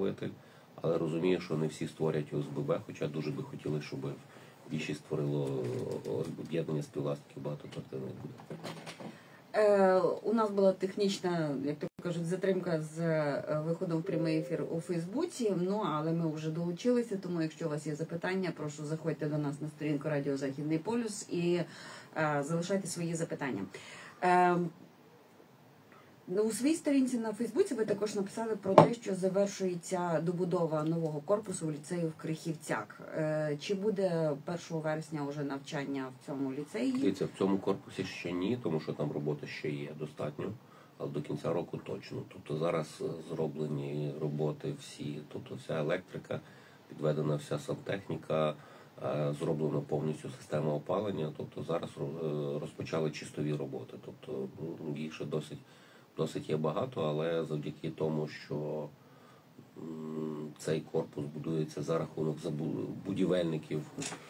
робити, але розумію, що не всі створять ОСББ, хоча дуже би хотіли, щоб більшість створило об'єднання співвласників багатоквартирних будинків. У нас була технічна, як то кажуть, затримка з виходом в прямий ефір у Фейсбуці, але ми вже долучилися, тому якщо у вас є запитання, прошу заходьте до нас на сторінку Радіо Західний полюс і залишайте свої запитання. У своїй сторінці на Фейсбуці ви також написали про те, що завершується добудова нового корпусу в ліцею в Крихівцях. Чи буде 1 вересня вже навчання в цьому ліцеї? Дивіться, в цьому корпусі ще ні, тому що там роботи ще є достатньо, але до кінця року точно. Тобто зараз зроблені роботи всі, тобто вся електрика, підведена вся сантехніка, зроблена повністю система опалення, тобто зараз розпочали чистові роботи. Тобто їх ще досить є багато, але завдяки тому, що цей корпус будується за рахунок будівельників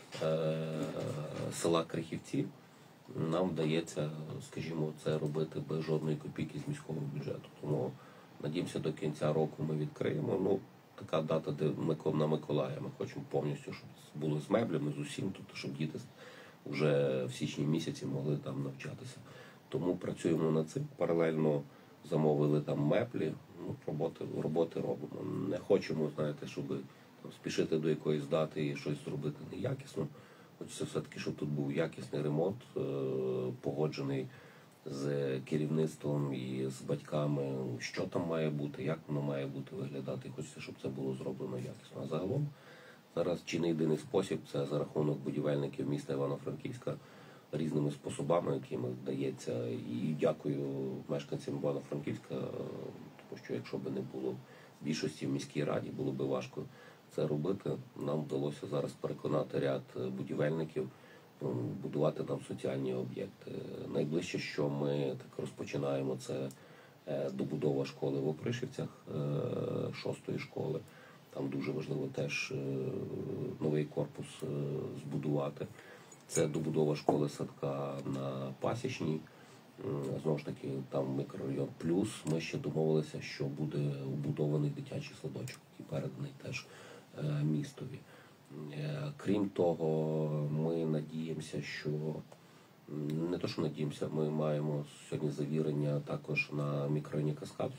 села Крихівці, нам вдається, скажімо, це робити без жодної копійки з міського бюджету. Тому, надіємося, до кінця року ми відкриємо. Така дата, де на Миколая. Ми хочемо повністю, щоб було з меблями, з усім, тобто, щоб діти вже в січні місяці могли там навчатися. Тому працюємо над цим. Паралельно замовили там меблі, роботи робимо. Не хочемо, знаєте, щоб спішити до якоїсь дати і щось зробити неякісно. Хочеться все-таки, щоб тут був якісний ремонт, погоджений з керівництвом і з батьками, що там має бути, як воно має бути виглядати. Хочеться, щоб це було зроблено якісно. А загалом зараз чи не єдиний спосіб – це за рахунок будівельників міста Івано-Франківська різними способами, якими вдається. І дякую мешканцям Івано-Франківська, тому що якщо б не було більшості в міській раді, було б важко це робити. Нам вдалося зараз переконати ряд будівельників будувати нам соціальні об'єкти. Найближче, що ми так розпочинаємо, це добудова школи в Опришівцях, 6-ї школи. Там дуже важливо теж новий корпус збудувати. Це добудова школи-садка на Пасічній. Знову ж таки, там мікрорайон. Плюс ми ще домовилися, що буде побудований дитячий садочок, який переданий теж містові. Крім того, ми надіємося, що... Не то, що надіємося, ми маємо сьогодні завірення також на мікрорайоні Каскад.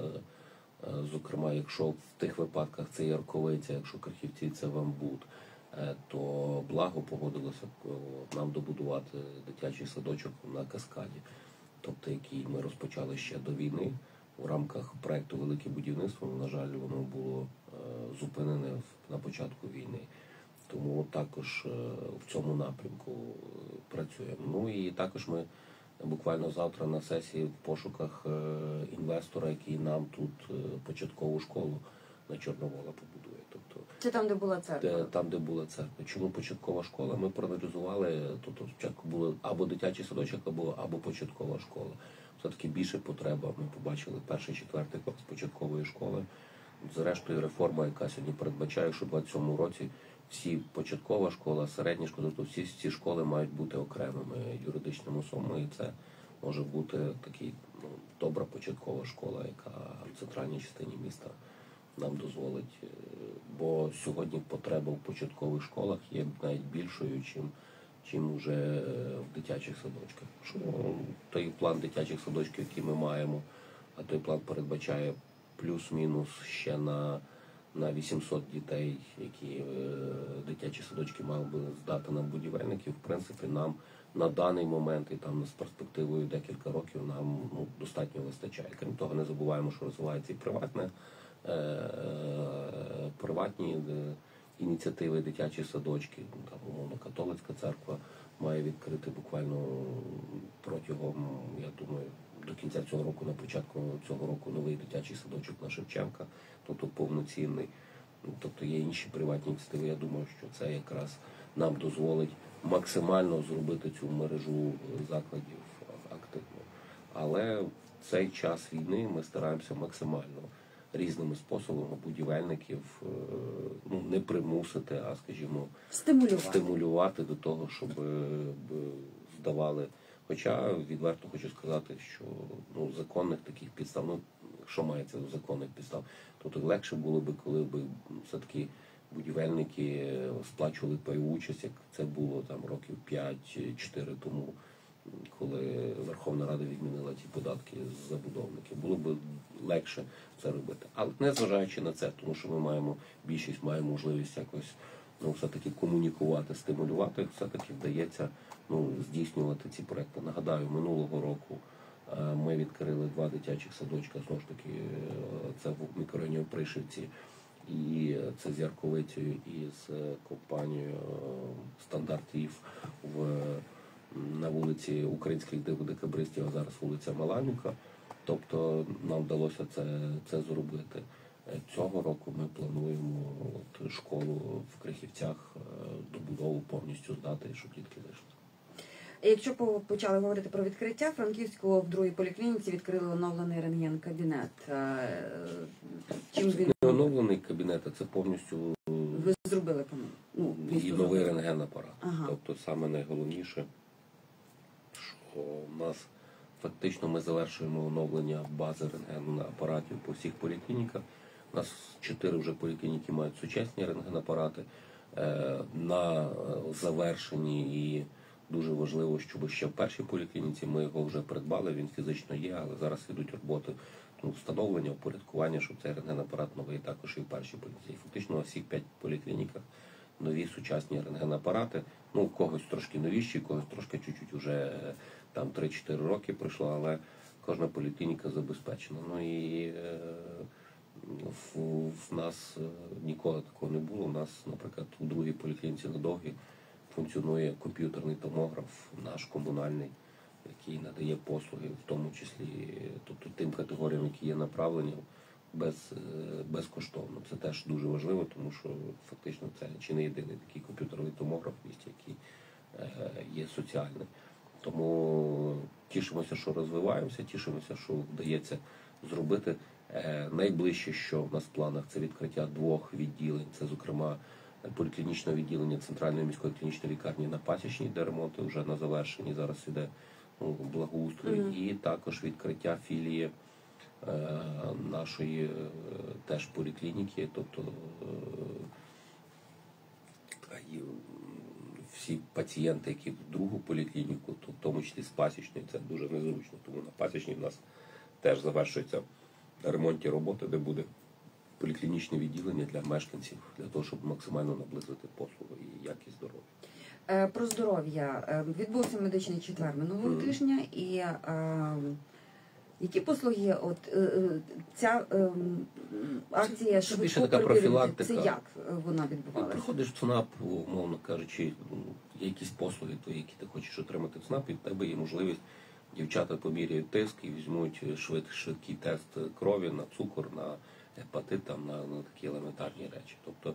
Зокрема, якщо в тих випадках це Ярковиця, якщо Крихівці це Вамбут, то Благо погодилося нам добудувати дитячий садочок на Каскаді, тобто який ми розпочали ще до війни у рамках проєкту «Велике будівництво». На жаль, воно було зупинене на початку війни. Тому також в цьому напрямку працюємо. І також ми буквально завтра на сесії в пошуках інвестора, який нам тут початкову школу на Чорновола побудує. Тобто, це там, де була церква? Там, де була церква. Чому початкова школа? Ми проаналізували, тобто спочатку було або дитячий садочок, або початкова школа. Все-таки більше потреба. Ми побачили 1-4 клас початкової школи. Зрештою, реформа, яка сьогодні передбачає, що в 27-му році всі початкова школа, середня школа, тобто всі ці школи мають бути окремими юридичними особами, і це може бути такий добра початкова школа, яка в центральній частині міста нам дозволить. Бо сьогодні потреба в початкових школах є навіть більшою, чим вже в дитячих садочках. Що той план дитячих садочків, який ми маємо, а той план передбачає плюс-мінус ще на 800 дітей, які дитячі садочки мали би здати нам будівельників, в принципі, нам на даний момент і там з перспективою декілька років нам достатньо вистачає. Крім того, не забуваємо, що розвивається і приватні ініціативи, дитячі садочки. Там, умовно, католицька церква має відкрити буквально протягом, я думаю, до кінця цього року, на початку цього року новий дитячий садочок на Шевченка, тобто повноцінний. Тобто є інші приватні ініціативи. Я думаю, що це якраз нам дозволить максимально зробити цю мережу закладів активно. Але в цей час війни ми стараємося максимально різними способами будівельників не примусити, а, скажімо, стимулювати до того, щоб здавали. Хоча, відверто хочу сказати, що законних таких підстав, що мається до законних підстав. Тобто легше було б, коли б все-таки будівельники сплачували пайову участь, як це було там років 5-4 тому, коли Верховна Рада відмінила ті податки з забудовників. Було б легше це робити. Але незважаючи на це, тому що ми маємо, більшість має можливість якось все-таки комунікувати, стимулювати, все-таки вдається здійснювати ці проекти. Нагадаю, минулого року ми відкрили 2 дитячих садочка, знову ж таки, це в мікрорайоні Опришівці, і це з Ярковицею, і з компанією «Стандартів» на вулиці Українських декабристів, а зараз вулиця Маланюка. Тобто нам вдалося це зробити. Цього року ми плануємо школу в Крихівцях, добудову повністю здати, щоб дітки зайшли. Якщо почали говорити про відкриття, Франківську в другій поліклініці відкрили оновлений рентген-кабінет. Чим він не оновлений кабінет, а це повністю ви зробили і новий рентген-апарат. Ага. Тобто саме найголовніше, що в нас фактично ми завершуємо оновлення бази рентген-апаратів по всіх поліклініках. У нас 4 вже поліклініки мають сучасні рентген-апарати. На завершенні і дуже важливо, щоб ще в першій поліклініці ми його вже придбали, він фізично є, але зараз йдуть роботи встановлення, упорядкування, щоб цей рентген-апарат новий також і в першій поліклініці. Фактично на всіх 5 поліклініках нові сучасні рентген-апарати. У когось трошки новіші, когось трошки чуть-чуть вже там 3-4 роки пройшло, але кожна поліклініка забезпечена. І в нас ніколи такого не було. У нас, наприклад, у другій поліклініці на Довгій функціонує комп'ютерний томограф, наш комунальний, який надає послуги, в тому числі тобто тим категоріям, які є направлені, безкоштовно. Це теж дуже важливо, тому що фактично це чи не єдиний такий комп'ютерний томограф в місті, який є соціальний. Тому тішимося, що розвиваємося, тішимося, що вдається зробити. Найближче, що в нас в планах, це відкриття 2 відділень. Це, зокрема, поліклінічне відділення Центральної міської клінічної лікарні на Пасічній, де ремонти вже на завершенні, зараз іде благоустрій. І також відкриття філії нашої теж поліклініки, тобто всі пацієнти, які в другу поліклініку, то в тому числі з Пасічної, це дуже незручно. Тому на Пасічній в нас теж завершується ремонтні роботи, де буде поліклінічне відділення для мешканців, для того, щоб максимально наблизити послугу і якість здоров'я. Про здоров'я. Відбувся медичний четвер минулого тижня, і які послуги, ця акція швидко профілактика. Це як вона відбувалася? Приходиш в ЦНАП, умовно кажучи, є якісь послуги, які ти хочеш отримати в ЦНАП, і в тебе є можливість, дівчата поміряють тиск і візьмуть швидкий тест крові на цукор, на гепатит, на такі елементарні речі. Тобто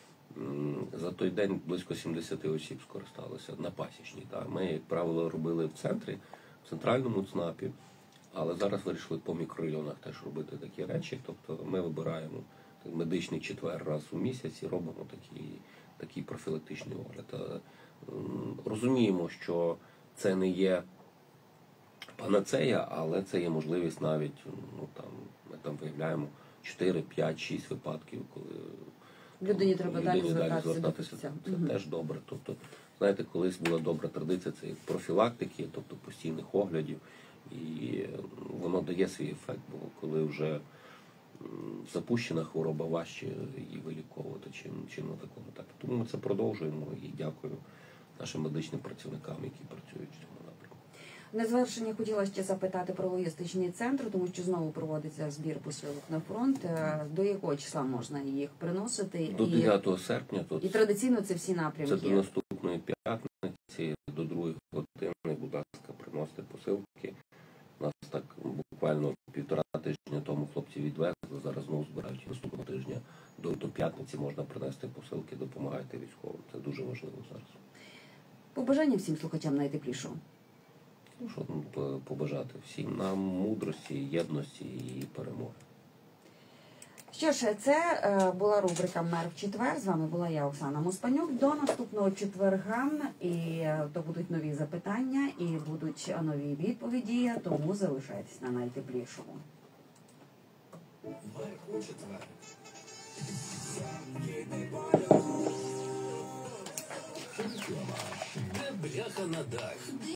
за той день близько 70 осіб скористалися на Пасічній. Ми, як правило, робили в центрі, в центральному ЦНАПі, але зараз вирішили по мікрорайонах теж робити такі речі. Тобто ми вибираємо медичний четвер раз у місяць і робимо такий профілактичний огляд. Розуміємо, що це не є панацея, але це є можливість навіть, ми там виявляємо 4, 5, 6 випадків, коли людині треба далі звертатися. Це теж добре. Тобто, знаєте, колись була добра традиція, це профілактики, тобто постійних оглядів, і воно дає свій ефект, бо коли вже запущена хвороба, важче її виліковувати, чим на такому етапі. Тому ми це продовжуємо і дякую нашим медичним працівникам, які працюють в цьому напрямку. На завершення хотіла ще запитати про логістичний центр, тому що знову проводиться збір посилок на фронт. До якого числа можна їх приносити? До 9 серпня. І традиційно це всі напрямки? Це до наступної п'ятниці, до 2 години, будь ласка, приносите посилки. Нас так буквально 1,5 тижня тому хлопці відвезли, зараз знову збирають наступного тижня. До п'ятниці можна принести посилки, допомагайте військовим. Це дуже важливо зараз. Побажання всім слухачам найтеплішого. Що побажати всім нам мудрості, єдності і перемоги. Що ж, це була рубрика «Мер в четвер». З вами була я, Оксана Моспанюк. До наступного четверга. І то будуть нові запитання, і будуть нові відповіді, тому залишайтесь на найтеплішому. Де бляха на дах?